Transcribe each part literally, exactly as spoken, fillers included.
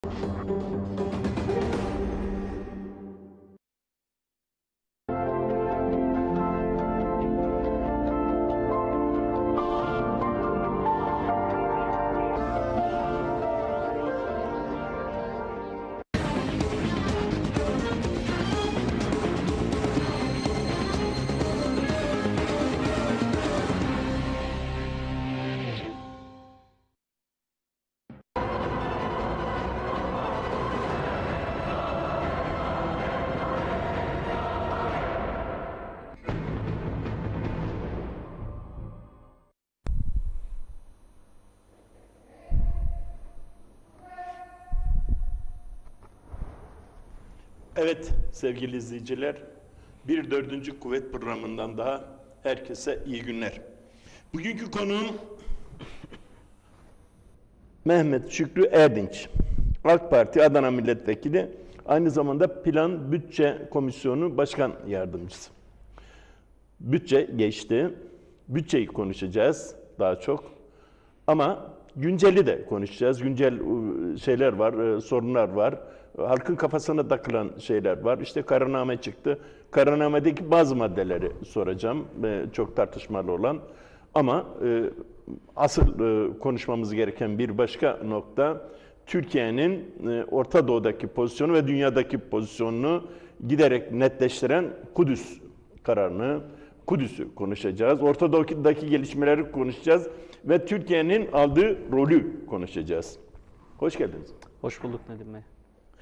Evet sevgili izleyiciler, bir dördüncü kuvvet programından daha herkese iyi günler. Bugünkü konuğum Mehmet Şükrü Erdinç, AK Parti Adana Milletvekili, aynı zamanda Plan Bütçe Komisyonu Başkan Yardımcısı. Bütçe geçti, bütçeyi konuşacağız daha çok ama günceli de konuşacağız. Güncel şeyler var, sorunlar var. Halkın kafasına takılan şeyler var. İşte kararname çıktı. Kararnamedeki bazı maddeleri soracağım. Çok tartışmalı olan. Ama asıl konuşmamız gereken bir başka nokta, Türkiye'nin Orta Doğu'daki pozisyonu ve dünyadaki pozisyonunu giderek netleştiren Kudüs kararını, Kudüs'ü konuşacağız. Orta Doğu'daki gelişmeleri konuşacağız ve Türkiye'nin aldığı rolü konuşacağız. Hoş geldiniz. Hoş bulduk Nedim Bey.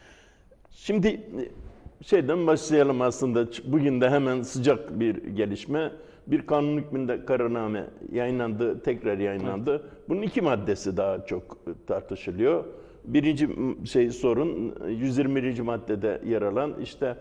Şimdi şeyden başlayalım aslında. Bugün de hemen sıcak bir gelişme. Bir kanun hükmünde kararname yayınlandı, tekrar yayınlandı. Evet. Bunun iki maddesi daha çok tartışılıyor. Birinci şey sorun yüz yirmi birinci maddede yer alan işte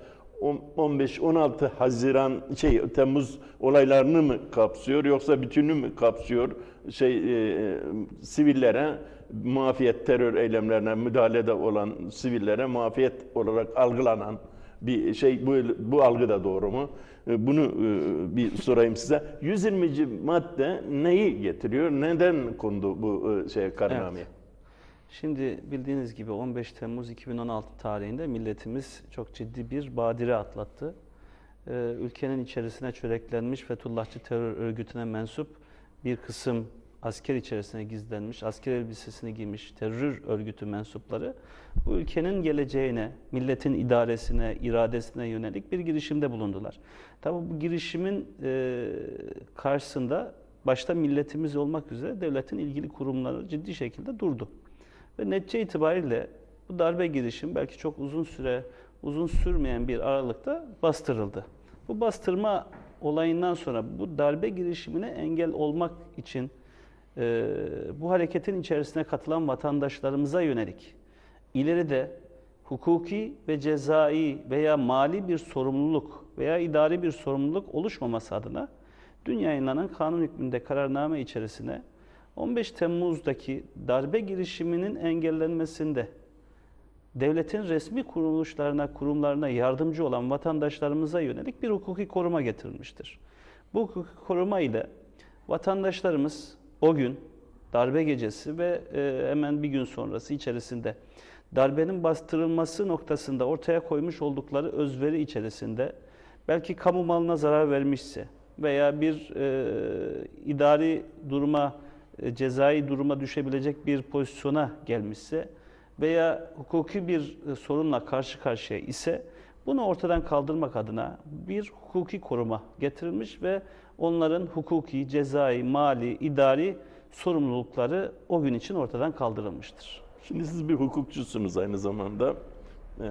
on beş on altı Haziran şey Temmuz olaylarını mı kapsıyor yoksa bütünü mü kapsıyor? Şey e, sivillere muafiyet terör eylemlerine müdahalede olan sivillere muafiyet olarak algılanan bir şey, bu bu algı da doğru mu? Bunu e, bir sorayım size. yüz yirminci madde neyi getiriyor? Neden kondu bu e, şey kararnameye? Evet. Şimdi bildiğiniz gibi on beş Temmuz iki bin on altı tarihinde milletimiz çok ciddi bir badire atlattı. Ee, ülkenin içerisine çöreklenmiş Fethullahçı terör örgütüne mensup bir kısım asker içerisine gizlenmiş, asker elbisesini giymiş terör örgütü mensupları bu ülkenin geleceğine, milletin idaresine, iradesine yönelik bir girişimde bulundular. Tabii bu girişimin e, karşısında başta milletimiz olmak üzere devletin ilgili kurumları ciddi şekilde durdu. Ve netice itibariyle bu darbe girişim belki çok uzun süre, uzun sürmeyen bir aralıkta bastırıldı. Bu bastırma olayından sonra bu darbe girişimine engel olmak için e, bu hareketin içerisine katılan vatandaşlarımıza yönelik ileride hukuki ve cezai veya mali bir sorumluluk veya idari bir sorumluluk oluşmaması adına dün yayınlanan kanun hükmünde kararname içerisine on beş Temmuz'daki darbe girişiminin engellenmesinde devletin resmi kuruluşlarına, kurumlarına yardımcı olan vatandaşlarımıza yönelik bir hukuki koruma getirilmiştir. Bu hukuki koruma ile vatandaşlarımız o gün darbe gecesi ve e, hemen bir gün sonrası içerisinde darbenin bastırılması noktasında ortaya koymuş oldukları özveri içerisinde belki kamu malına zarar vermişse veya bir e, idari duruma, e, cezai duruma düşebilecek bir pozisyona gelmişse veya hukuki bir e, sorunla karşı karşıya ise bunu ortadan kaldırmak adına bir hukuki koruma getirilmiş ve onların hukuki, cezai, mali, idari sorumlulukları o gün için ortadan kaldırılmıştır. Şimdi siz bir hukukçusunuz aynı zamanda. Ee,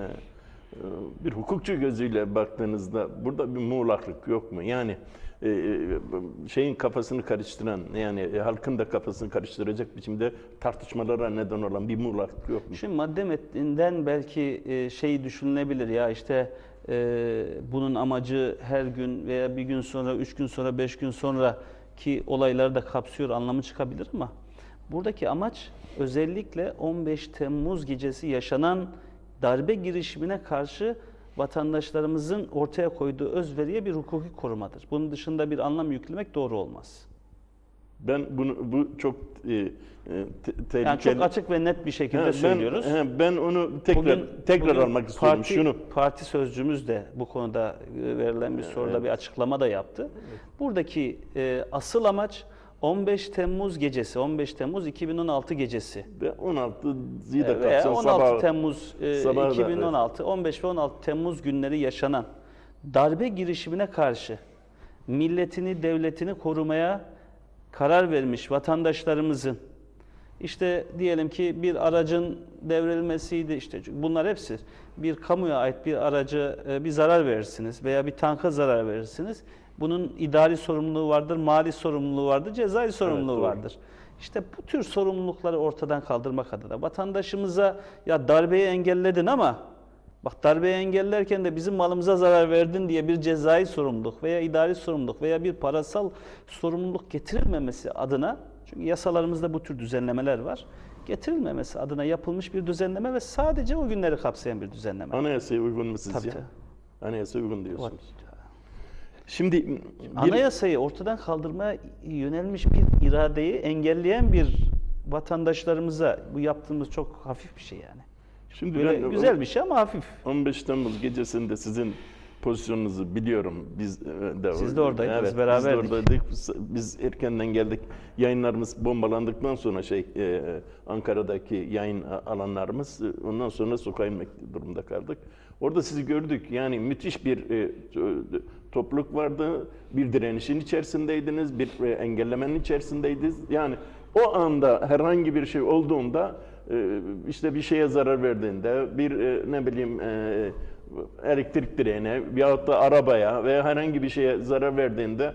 bir hukukçu gözüyle baktığınızda burada bir muğlaklık yok mu? Yani e, şeyin kafasını karıştıran, yani halkın da kafasını karıştıracak biçimde tartışmalara neden olan bir muğlaklık yok mu? Şimdi madde metninden belki e, şey düşünülebilir ya işte e, bunun amacı her gün veya bir gün sonra, üç gün sonra, beş gün sonra ki olayları da kapsıyor anlamı çıkabilir ama buradaki amaç özellikle on beş Temmuz gecesi yaşanan darbe girişimine karşı vatandaşlarımızın ortaya koyduğu özveriye bir hukuki korumadır. Bunun dışında bir anlam yüklemek doğru olmaz. Ben bunu bu çok e, e, te- tehlikeli. Yani çok açık ve net bir şekilde Ha, ben, söylüyoruz. he, ben onu tekrar Bugün, tekrar bugün almak istiyorum. parti, Şunu. Parti sözcümüz de bu konuda e, verilen bir soruda Evet. bir açıklama da yaptı. Buradaki e, asıl amaç on beş Temmuz gecesi, on beş Temmuz iki bin on altı gecesi. Ve on altıyı da E, Veya kapsam on altı sabah. Temmuz e, sabah da, iki bin on altı, on beş ve on altı Temmuz günleri yaşanan darbe girişimine karşı milletini, devletini korumaya karar vermiş vatandaşlarımızın, işte diyelim ki bir aracın devrilmesiydi, işte bunlar hepsi bir kamuya ait bir araca e, bir zarar verirsiniz veya bir tanka zarar verirsiniz. Bunun idari sorumluluğu vardır, mali sorumluluğu vardır, cezai sorumluluğu doğru. vardır. İşte bu tür sorumlulukları ortadan kaldırmak adına vatandaşımıza ya darbeyi engelledin ama bak darbeyi engellerken de bizim malımıza zarar verdin diye bir cezai sorumluluk veya idari sorumluluk veya bir parasal sorumluluk getirilmemesi adına, çünkü yasalarımızda bu tür düzenlemeler var, getirilmemesi adına yapılmış bir düzenleme ve sadece o günleri kapsayan bir düzenleme. Anayasaya uygun mu sizce? Tabii, tabii. Anayasaya uygun diyorsunuz. Şimdi bir, Anayasayı ortadan kaldırmaya yönelmiş bir iradeyi engelleyen bir vatandaşlarımıza bu yaptığımız çok hafif bir şey yani. şimdi Böyle ben güzel bir şey ama hafif. on beş Temmuz gecesinde sizin pozisyonunuzu biliyorum. Biz de Siz de oradaydınız, evet, beraberdik. Biz de oradaydık. Biz erkenden geldik. Yayınlarımız bombalandıktan sonra şey e, Ankara'daki yayın alanlarımız, ondan sonra sokağa inmek durumunda kaldık. Orada sizi gördük. Yani müthiş bir e, topluluk vardı. Bir direnişin içerisindeydiniz, bir e, engellemenin içerisindeydiniz. Yani o anda herhangi bir şey olduğunda, e, işte bir şeye zarar verdiğinde, bir e, ne bileyim e, elektrik direğine veyahut da arabaya veya herhangi bir şeye zarar verdiğinde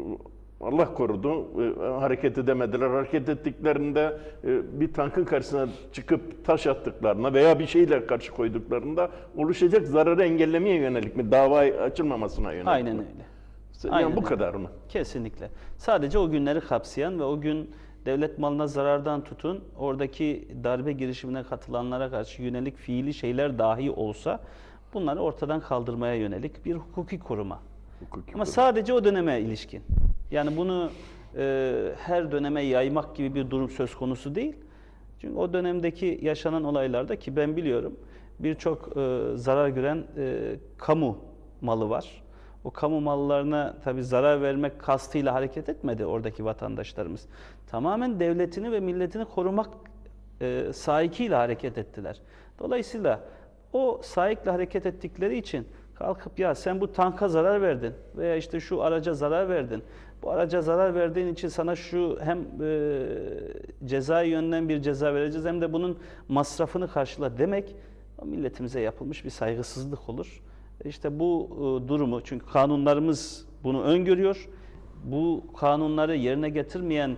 Allah korudu, e, hareket edemediler. Hareket ettiklerinde e, bir tankın karşısına çıkıp taş attıklarına veya bir şeyle karşı koyduklarında oluşacak zararı engellemeye yönelik mi? Dava açılmamasına yönelik Aynen mi? öyle. Yani Aynen bu öyle. kadar mı? Kesinlikle. Sadece o günleri kapsayan ve o gün devlet malına zarardan tutun, oradaki darbe girişimine katılanlara karşı yönelik fiili şeyler dahi olsa bunları ortadan kaldırmaya yönelik bir hukuki koruma. Hukuki Ama koruma. sadece o döneme ilişkin. Yani bunu e, her döneme yaymak gibi bir durum söz konusu değil. Çünkü o dönemdeki yaşanan olaylarda, ki ben biliyorum, birçok e, zarar gören e, kamu malı var. O kamu mallarına tabii zarar vermek kastıyla hareket etmedi oradaki vatandaşlarımız. Tamamen devletini ve milletini korumak e, sahikiyle hareket ettiler. Dolayısıyla o sahikle hareket ettikleri için kalkıp ya sen bu tanka zarar verdin veya işte şu araca zarar verdin, bu araca zarar verdiğin için sana şu hem e, cezai yönden bir ceza vereceğiz hem de bunun masrafını karşıla demek o milletimize yapılmış bir saygısızlık olur. İşte bu e, durumu, çünkü kanunlarımız bunu öngörüyor. Bu kanunları yerine getirmeyen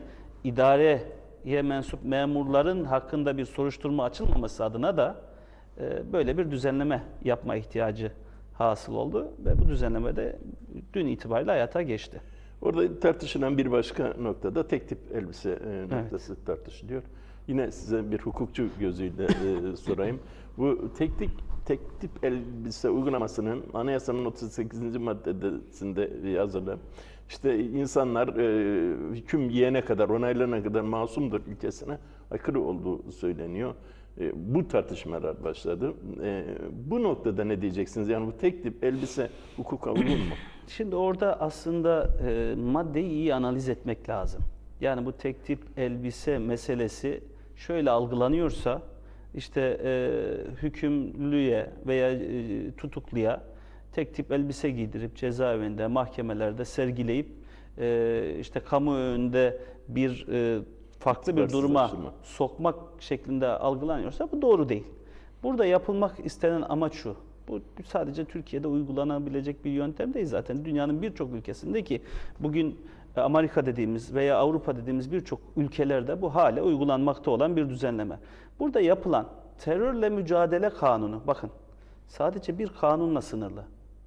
idareye mensup memurların hakkında bir soruşturma açılmaması adına da e, böyle bir düzenleme yapma ihtiyacı hasıl oldu ve bu düzenleme de dün itibariyle hayata geçti. Orada tartışılan bir başka noktada tek tip elbise e, noktası evet. tartışılıyor. Yine size bir hukukçu gözüyle e, sorayım. Bu tek tip, tek tip elbise uygulamasının Anayasanın otuz sekizinci maddesinde yazılı. İşte insanlar e, hüküm yiyene kadar, onaylanana kadar masumdur ilkesine aykırı olduğu söyleniyor. E, bu tartışmalar başladı. E, bu noktada ne diyeceksiniz? Yani bu tek tip elbise hukuka uygun mu? Şimdi orada aslında e, maddeyi iyi analiz etmek lazım. Yani bu tek tip elbise meselesi şöyle algılanıyorsa, işte e, hükümlüye veya e, tutukluya tek tip elbise giydirip cezaevinde, mahkemelerde sergileyip e, işte kamu önünde bir e, farklı bir duruma sokmak şeklinde algılanıyorsa bu doğru değil. Burada yapılmak istenen amaç şu. Bu sadece Türkiye'de uygulanabilecek bir yöntem değil zaten. Dünyanın birçok ülkesinde, ki bugün Amerika dediğimiz veya Avrupa dediğimiz birçok ülkelerde bu hale uygulanmakta olan bir düzenleme. Burada yapılan terörle mücadele kanunu, bakın sadece bir kanunla sınırlı.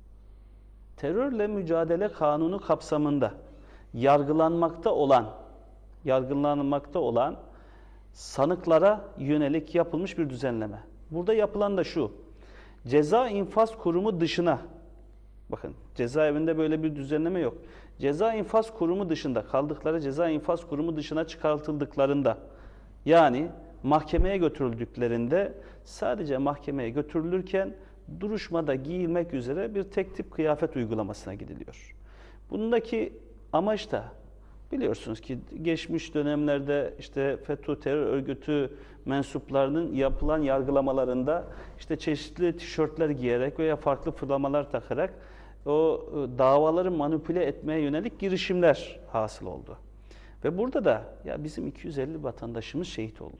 Terörle mücadele kanunu kapsamında yargılanmakta olan, yargılanmakta olan sanıklara yönelik yapılmış bir düzenleme. Burada yapılan da şu: Ceza infaz kurumu dışına, bakın cezaevinde böyle bir düzenleme yok. ceza infaz kurumu dışında kaldıkları ceza infaz kurumu dışına çıkartıldıklarında, yani mahkemeye götürüldüklerinde sadece mahkemeye götürülürken duruşmada giyilmek üzere bir tek tip kıyafet uygulamasına gidiliyor. Bundaki amaç da biliyorsunuz ki geçmiş dönemlerde işte FETÖ terör örgütü mensuplarının yapılan yargılamalarında işte çeşitli tişörtler giyerek veya farklı fırlamalar takarak o davaları manipüle etmeye yönelik girişimler hasıl oldu. Ve burada da ya bizim iki yüz elli vatandaşımız şehit oldu.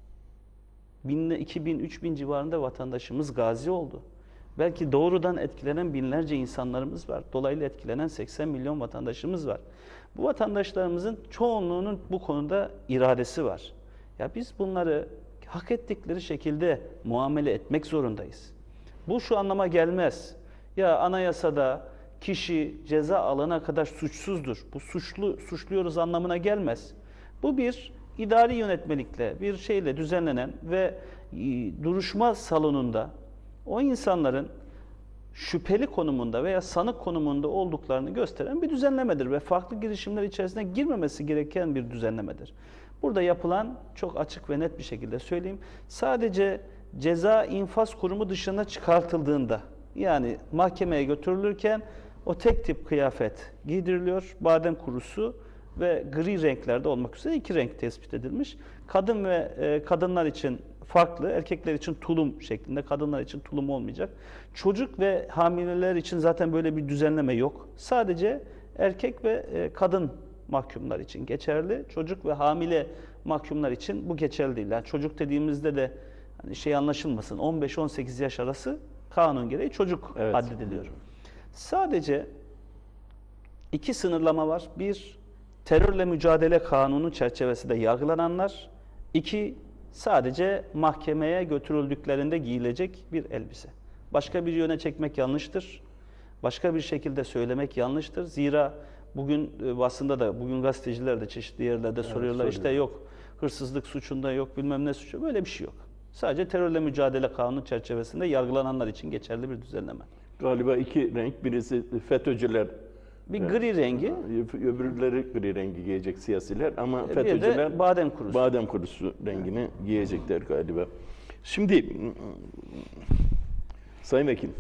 iki bin, üç bin civarında vatandaşımız gazi oldu. Belki doğrudan etkilenen binlerce insanlarımız var. Dolaylı etkilenen seksen milyon vatandaşımız var. Bu vatandaşlarımızın çoğunluğunun bu konuda iradesi var. Ya biz bunları hak ettikleri şekilde muamele etmek zorundayız. Bu şu anlama gelmez. Ya anayasada kişi ceza alana kadar suçsuzdur. Bu suçlu suçluyoruz anlamına gelmez. Bu bir idari yönetmelikle, bir şeyle düzenlenen ve duruşma salonunda o insanların şüpheli konumunda veya sanık konumunda olduklarını gösteren bir düzenlemedir ve farklı girişimler içerisine girmemesi gereken bir düzenlemedir. Burada yapılan çok açık ve net bir şekilde söyleyeyim. Sadece ceza infaz kurumu dışına çıkartıldığında, yani mahkemeye götürülürken o tek tip kıyafet giydiriliyor. Badem kurusu ve gri renklerde olmak üzere iki renk tespit edilmiş. Kadın ve e, kadınlar için farklı, erkekler için tulum şeklinde, kadınlar için tulum olmayacak. Çocuk ve hamileler için zaten böyle bir düzenleme yok. Sadece erkek ve e, kadın mahkumlar için geçerli. Çocuk ve hamile mahkumlar için bu geçerli değil. Yani çocuk dediğimizde de hani şey anlaşılmasın, on beş on sekiz yaş arası kanun gereği çocuk evet. addediliyor. Sadece iki sınırlama var. Bir, terörle mücadele kanunu çerçevesinde yargılananlar. İki, sadece mahkemeye götürüldüklerinde giyilecek bir elbise. Başka bir yöne çekmek yanlıştır. Başka bir şekilde söylemek yanlıştır. Zira bugün basında da, bugün gazeteciler de çeşitli yerlerde evet, soruyorlar. İşte yok hırsızlık suçunda, yok bilmem ne suçu. Böyle bir şey yok. Sadece terörle mücadele kanunu çerçevesinde yargılananlar için geçerli bir düzenleme. Galiba iki renk, birisi FETÖ'cüler. Bir gri rengi. Öbürleri gri rengi giyecek siyasiler ama bir FETÖ'cüler de badem kurusu. Badem kurusu rengini evet. giyecekler galiba. Şimdi Sayın Vekilim,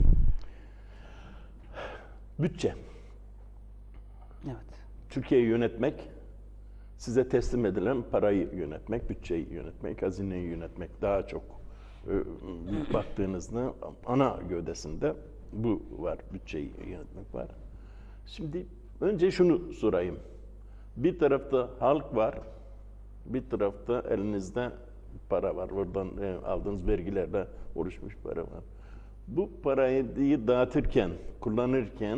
bütçe. Evet. Türkiye'yi yönetmek, size teslim edilen parayı yönetmek, bütçeyi yönetmek, hazineyi yönetmek daha çok e, baktığınızda ana gövdesinde bu var, bütçeyi yönetmek var. Şimdi önce şunu sorayım. Bir tarafta halk var, bir tarafta elinizde para var. Oradan e, aldığınız vergilerle oluşmuş para var. Bu parayı dağıtırken, kullanırken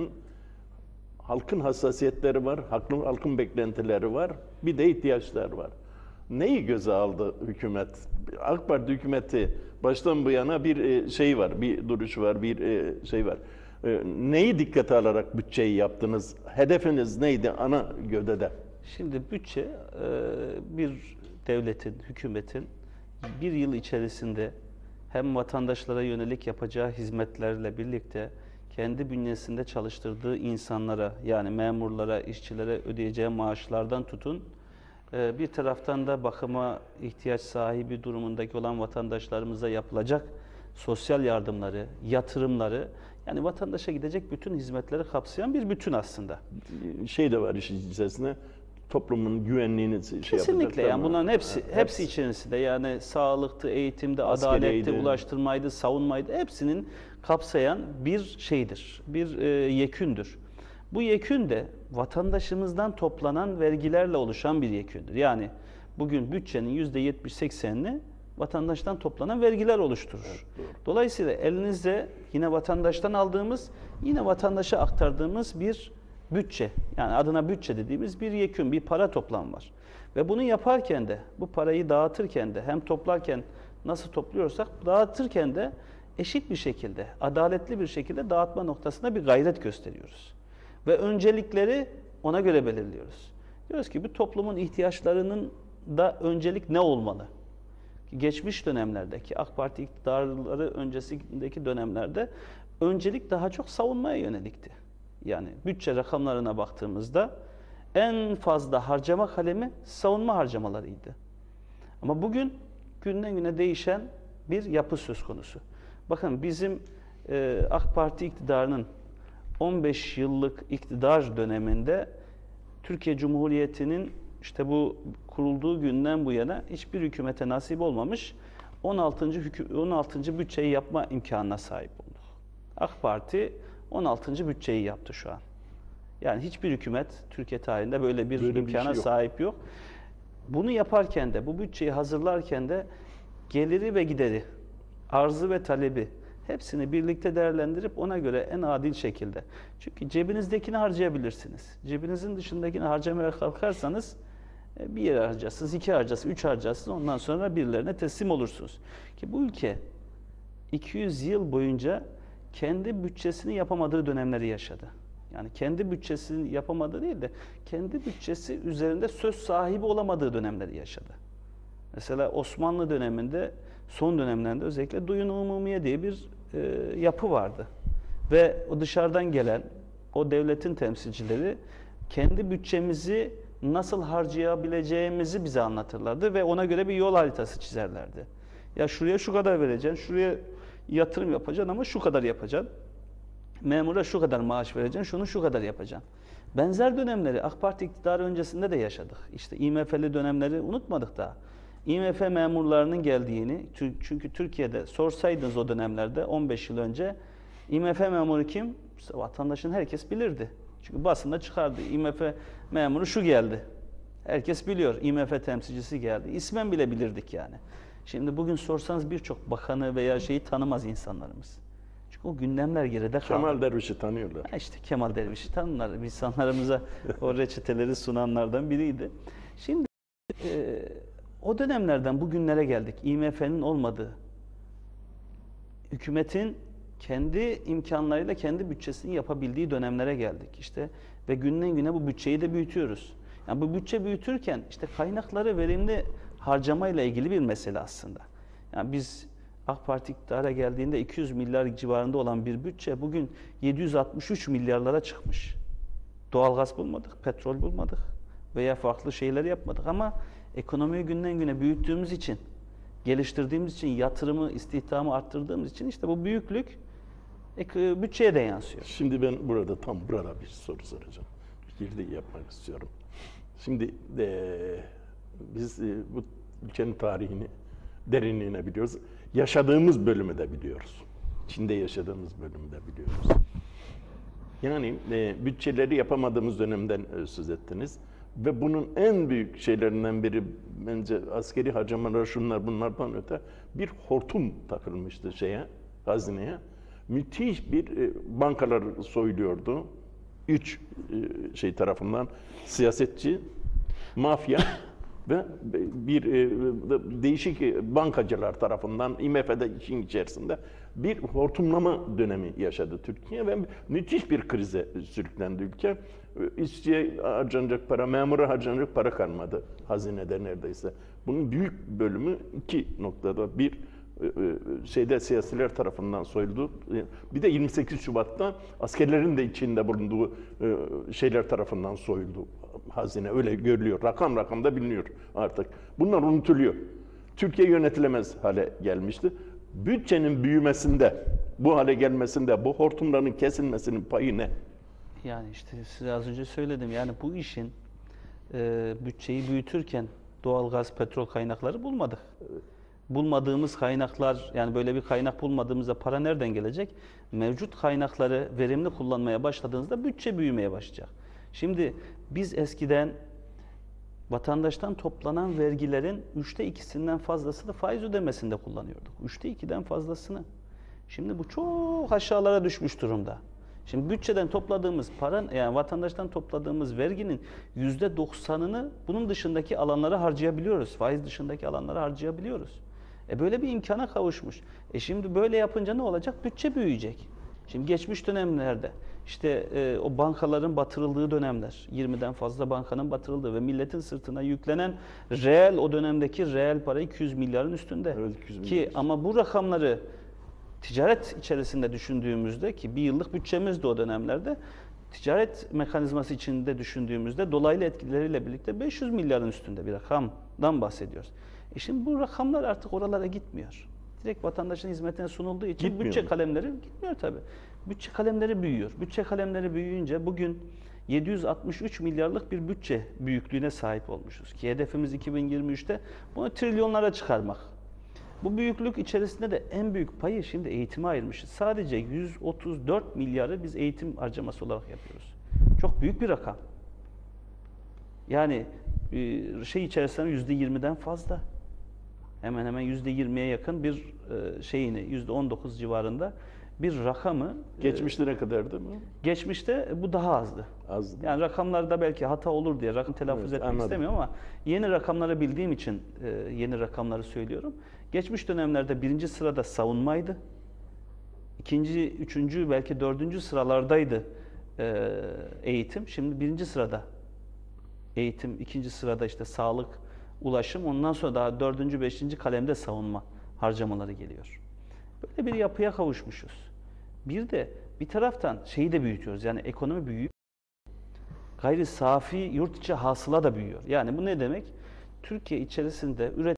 halkın hassasiyetleri var, halkın, halkın beklentileri var, bir de ihtiyaçlar var. Neyi göze aldı hükümet? AK Parti hükümeti baştan bu yana bir şey var, bir duruş var, bir şey var. Neyi dikkate alarak bütçeyi yaptınız? Hedefiniz neydi ana gövdede? Şimdi bütçe bir devletin, hükümetin bir yıl içerisinde hem vatandaşlara yönelik yapacağı hizmetlerle birlikte kendi bünyesinde çalıştırdığı insanlara, yani memurlara, işçilere ödeyeceği maaşlardan tutun, bir taraftan da bakıma ihtiyaç sahibi durumundaki olan vatandaşlarımıza yapılacak sosyal yardımları, yatırımları, yani vatandaşa gidecek bütün hizmetleri kapsayan bir bütün aslında. Şey de var işin içerisinde, toplumun güvenliğini şey yapacak. Kesinlikle, yani bunların hepsi hepsi, hepsi içerisinde, yani sağlıktı, eğitimde, adalette, ulaştırmaydı, savunmaydı, hepsinin kapsayan bir şeydir, bir e, yekündür. Bu yekün de vatandaşımızdan toplanan vergilerle oluşan bir yekündür. Yani bugün bütçenin yüzde yetmiş seksenini vatandaştan toplanan vergiler oluşturur. Evet, dolayısıyla elinizde yine vatandaştan aldığımız, yine vatandaşa aktardığımız bir bütçe, yani adına bütçe dediğimiz bir yekün, bir para toplam var. Ve bunu yaparken de, bu parayı dağıtırken de, hem toplarken nasıl topluyorsak, dağıtırken de eşit bir şekilde, adaletli bir şekilde dağıtma noktasında bir gayret gösteriyoruz. Ve öncelikleri ona göre belirliyoruz. Diyoruz ki bu toplumun ihtiyaçlarının da öncelik ne olmalı? Geçmiş dönemlerdeki AK Parti iktidarları öncesindeki dönemlerde öncelik daha çok savunmaya yönelikti. Yani bütçe rakamlarına baktığımızda en fazla harcama kalemi savunma harcamalarıydı. Ama bugün günden güne değişen bir yapı söz konusu. Bakın bizim e, AK Parti iktidarının on beş yıllık iktidar döneminde Türkiye Cumhuriyeti'nin işte bu kurulduğu günden bu yana hiçbir hükümete nasip olmamış on altıncı hükü on altıncı bütçeyi yapma imkanına sahip olduk. AK Parti on altıncı bütçeyi yaptı şu an. Yani hiçbir hükümet Türkiye tarihinde böyle bir Böyle bir imkana şey yok. sahip yok. Bunu yaparken de, bu bütçeyi hazırlarken de geliri ve gideri, arzı ve talebi hepsini birlikte değerlendirip ona göre en adil şekilde. Çünkü cebinizdekini harcayabilirsiniz. Cebinizin dışındakini harcamaya kalkarsanız bir yere harcarsınız, iki harcarsınız, üç harcarsınız. Ondan sonra birilerine teslim olursunuz. Ki bu ülke iki yüz yıl boyunca kendi bütçesini yapamadığı dönemleri yaşadı. Yani kendi bütçesini yapamadığı değil de kendi bütçesi üzerinde söz sahibi olamadığı dönemleri yaşadı. Mesela Osmanlı döneminde, son dönemlerinde özellikle duyun umumiye diye bir e, yapı vardı. Ve o dışarıdan gelen o devletin temsilcileri kendi bütçemizi nasıl harcayabileceğimizi bize anlatırlardı ve ona göre bir yol haritası çizerlerdi. Ya şuraya şu kadar vereceksin, şuraya yatırım yapacaksın ama şu kadar yapacaksın. Memura şu kadar maaş vereceksin, şunu şu kadar yapacaksın. Benzer dönemleri AK Parti iktidarı öncesinde de yaşadık. İşte İ M F'li dönemleri unutmadık daha. İ M F memurlarının geldiğini, çünkü Türkiye'de sorsaydınız o dönemlerde on beş yıl önce İ M F memuru kim? İşte vatandaşın herkes bilirdi. Çünkü basında çıkardı. İ M F memuru şu geldi. Herkes biliyor. İ M F temsilcisi geldi. İsmen bile bilirdik yani. Şimdi bugün sorsanız birçok bakanı veya şeyi tanımaz insanlarımız. Çünkü o gündemler geride kaldı. Kemal Derviş'i tanıyorlar. Ha işte Kemal Derviş'i tanırlar. İnsanlarımıza o reçeteleri sunanlardan biriydi. Şimdi e, o dönemlerden bugünlere geldik. İ M F'nin olmadığı, hükümetin kendi imkanlarıyla kendi bütçesini yapabildiği dönemlere geldik. İşte ve günden güne bu bütçeyi de büyütüyoruz. Yani bu bütçe büyütürken işte kaynakları verimli harcamayla ilgili bir mesele aslında. Yani biz AK Parti iktidara geldiğinde iki yüz milyar civarında olan bir bütçe bugün yedi yüz altmış üç milyarlara çıkmış. Doğalgaz bulmadık, petrol bulmadık veya farklı şeyler yapmadık ama ekonomiyi günden güne büyüttüğümüz için, geliştirdiğimiz için, yatırımı, istihdamı arttırdığımız için işte bu büyüklük bütçeye de yansıyor. Şimdi ben burada tam burada bir soru soracağım. Bir girdi yapmak istiyorum. Şimdi e, biz e, bu ülkenin tarihini, derinliğine biliyoruz. Yaşadığımız bölümü de biliyoruz. İçinde yaşadığımız bölümü de biliyoruz. Yani e, bütçeleri yapamadığımız dönemden e, söz ettiniz. Ve bunun en büyük şeylerinden biri bence askeri harcamalar, şunlar bunlardan öte bir hortum takılmıştı şeye, hazineye. Müthiş bir e, bankalar soyuluyordu. Üç e, şey tarafından siyasetçi, mafya ve bir e, değişik bankacılar tarafından I M F'de işin içerisinde bir hortumlama dönemi yaşadı Türkiye ve müthiş bir krize sürüklendi ülke. İşçiye harcanacak para, memura harcanacak para kalmadı hazinede neredeyse. Bunun büyük bölümü iki noktada. Bir, şeyde siyasiler tarafından soyuldu. Bir de yirmi sekiz Şubat'ta askerlerin de içinde bulunduğu şeyler tarafından soyuldu hazine. Öyle görülüyor. Rakam rakam da biliniyor artık. Bunlar unutuluyor. Türkiye yönetilemez hale gelmişti. Bütçenin büyümesinde, bu hale gelmesinde, bu hortumların kesilmesinin payı ne? Yani işte size az önce söyledim. Yani bu işin e, bütçeyi büyütürken doğalgaz, petrol kaynakları bulmadık. Bulmadığımız kaynaklar, yani böyle bir kaynak bulmadığımızda para nereden gelecek? Mevcut kaynakları verimli kullanmaya başladığınızda bütçe büyümeye başlayacak. Şimdi biz eskiden vatandaştan toplanan vergilerin üçte ikisinden fazlasını faiz ödemesinde kullanıyorduk. Üçte ikiden fazlasını. Şimdi bu çok aşağılara düşmüş durumda. Şimdi bütçeden topladığımız para, yani vatandaştan topladığımız verginin yüzde doksanını bunun dışındaki alanlara harcayabiliyoruz. Faiz dışındaki alanlara harcayabiliyoruz. E böyle bir imkana kavuşmuş. E şimdi böyle yapınca ne olacak? Bütçe büyüyecek. Şimdi geçmiş dönemlerde işte e, o bankaların batırıldığı dönemler, yirmiden fazla bankanın batırıldığı ve milletin sırtına yüklenen reel, o dönemdeki reel para iki yüz milyarın üstünde. Evet, iki yüz milyar. Ki ama bu rakamları ticaret içerisinde düşündüğümüzde, ki bir yıllık bütçemiz de o dönemlerde, ticaret mekanizması içinde düşündüğümüzde dolaylı etkileriyle birlikte beş yüz milyarın üstünde bir rakamdan bahsediyoruz. E şimdi bu rakamlar artık oralara gitmiyor. Direkt vatandaşın hizmetine sunulduğu için Gitmiyor bütçe mu? kalemleri gitmiyor tabii. Bütçe kalemleri büyüyor. Bütçe kalemleri büyüyünce bugün yedi yüz altmış üç milyarlık bir bütçe büyüklüğüne sahip olmuşuz. Ki hedefimiz iki bin yirmi üçte bunu trilyonlara çıkarmak. Bu büyüklük içerisinde de en büyük payı şimdi eğitime ayırmışız. Sadece yüz otuz dört milyarı biz eğitim harcaması olarak yapıyoruz. Çok büyük bir rakam. Yani şey içerisinde yüzde yirmiden fazla. Hemen hemen yüzde yirmiye yakın bir şeyini, yüzde on dokuz civarında bir rakamı. Geçmişte ne kadardı mı? Geçmişte bu daha azdı. Azdı. Yani rakamlarda belki hata olur diye rakam telaffuz Evet, etmek anladım. istemiyorum ama yeni rakamları bildiğim için yeni rakamları söylüyorum. Geçmiş dönemlerde birinci sırada savunmaydı. İkinci, üçüncü, belki dördüncü sıralardaydı eğitim. Şimdi birinci sırada eğitim, ikinci sırada işte sağlık, ulaşım, ondan sonra daha dördüncü, beşinci kalemde savunma harcamaları geliyor. Böyle bir yapıya kavuşmuşuz. Bir de bir taraftan şeyi de büyütüyoruz. Yani ekonomi büyüyor. Gayri safi yurt içi hasıla da büyüyor. Yani bu ne demek? Türkiye içerisinde üret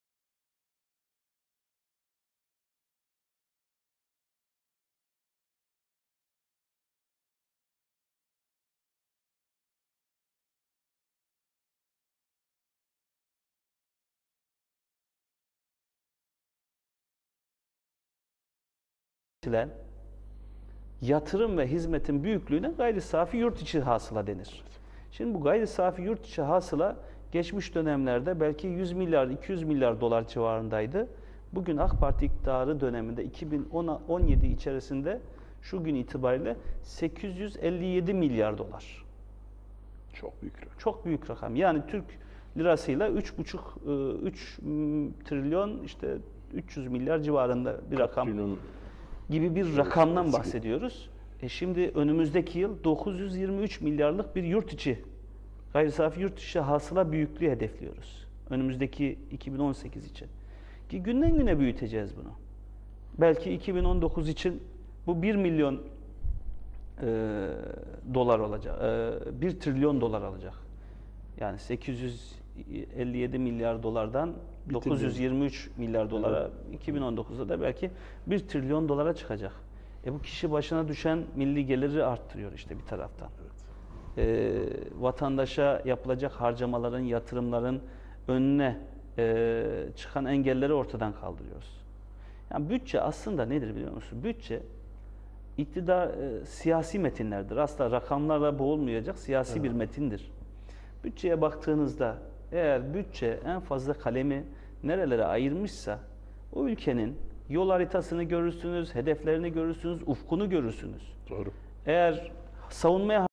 üretilen yatırım ve hizmetin büyüklüğüne gayri safi yurt içi hasıla denir. Şimdi bu gayri safi yurt içi hasıla geçmiş dönemlerde belki yüz milyar, iki yüz milyar dolar civarındaydı. Bugün AK Parti iktidarı döneminde iki bin on yedi içerisinde şu gün itibariyle sekiz yüz elli yedi milyar dolar. Çok büyük rakam. Çok büyük rakam. Yani Türk lirasıyla üç buçuk üç trilyon işte üç yüz milyar civarında bir rakam Trilyon gibi bir rakamdan bahsediyoruz. E şimdi önümüzdeki yıl dokuz yüz yirmi üç milyarlık bir yurt içi, gayri safi yurt içi hasıla büyüklüğü hedefliyoruz. Önümüzdeki iki bin on sekiz için. Ki günden güne büyüteceğiz bunu. Belki iki bin on dokuz için bu bir milyon e, dolar olacak, e, bir trilyon dolar alacak. Yani sekiz yüz elli yedi milyar dolardan dokuz yüz yirmi üç milyar dolara, evet. iki bin on dokuzda da belki bir trilyon dolara çıkacak. E bu kişi başına düşen milli geliri arttırıyor işte bir taraftan. Evet. E, vatandaşa yapılacak harcamaların, yatırımların önüne e, çıkan engelleri ortadan kaldırıyoruz. Yani bütçe aslında nedir biliyor musun? Bütçe iktidar e, siyasi metinlerdir. Aslında rakamlarla boğulmayacak siyasi evet. bir metindir. Bütçeye baktığınızda eğer bütçe en fazla kalemi nerelere ayırmışsa o ülkenin yol haritasını görürsünüz, hedeflerini görürsünüz, ufkunu görürsünüz. Doğru. Eğer savunmaya